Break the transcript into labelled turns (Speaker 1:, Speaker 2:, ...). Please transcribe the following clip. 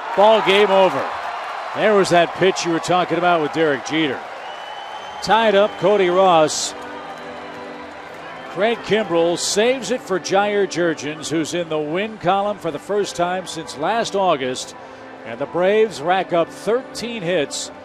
Speaker 1: Ball game over. There was that pitch you were talking about with Derek Jeter. Tied up, Cody Ross. Craig Kimbrel saves it for Jair Jurgens, who's in the win column for the first time since last August. And the Braves rack up 13 hits